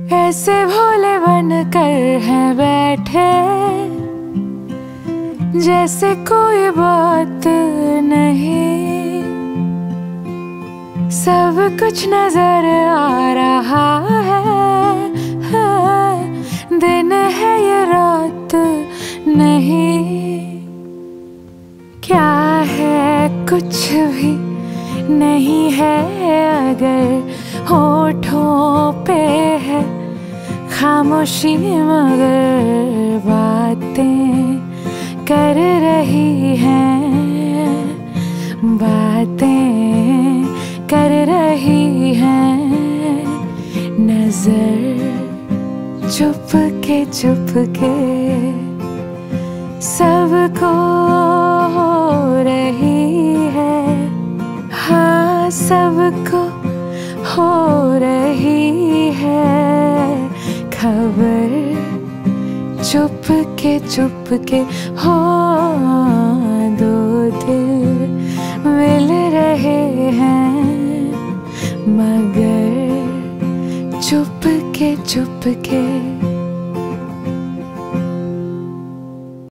ऐसे भोले बन कर हैं बैठे जैसे कोई बात नहीं। सब कुछ नजर आ रहा है, दिन है ये रात नहीं। क्या है कुछ भी नहीं है अगर होठों पे है खामोशी, मगर बातें कर रही हैं, बातें कर रही हैं। नजर चुपके चुपके सबको हो रही है, हाँ सबको हो रही है खबर। चुपके चुपके हो दो दिल मिल रहे हैं, मगर चुपके चुपके